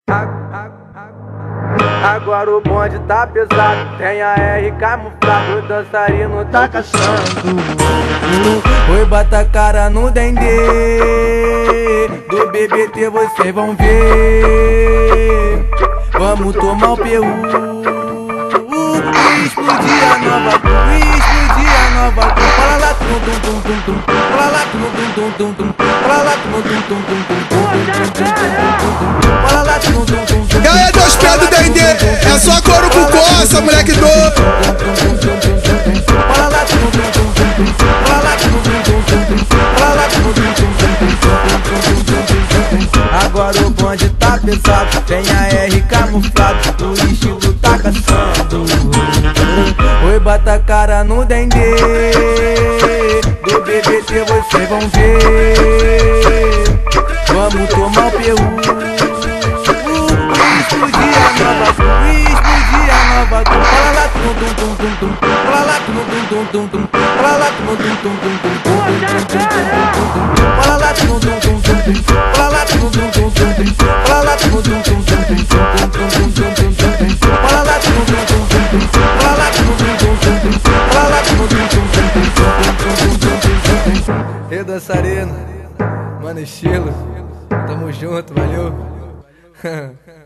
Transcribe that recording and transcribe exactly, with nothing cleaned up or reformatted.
Agora o bonde tá pesado, tem a R camuflado, o dançarino tá caçando. Oi, bota a cara no dendê, do B B T vocês vão ver. Vamos tomar o P U e explodir a nova tum, e explodir a nova tum. Fala lá tum tum tum tum tum, fala lá tum tum tum tum tum, fala lá tum tum tum tum tum, fala lá tum tum tum tum. E aí, dois pés do Dendê, é só couro com coça, moleque doido. Fala lá tum tum tum tum, fala lá tum tum tum tum, fala lá tum tum tum tum. Agora o bonde tá pesado, tem a R camuflado, o estilo tá caçando. Oi, bota a cara no dendê, do B B T vocês vão ver. Vamos tomar o P U e explodir a nova tum, e explodir a nova tum. Fala lá tum tum tum tum tum, fala lá tum tum tum tum tum, fala lá tum tum tum tum tum, fala lá tum tum tum tum, fala lá tum tum tum tum, fala lá tum tum tum tum, fala lá tum tum tum tum, fala lá tum tum tum tum, fala lá tum tum tum tum. E dançarino, mano, estilo, tamo junto, valeu.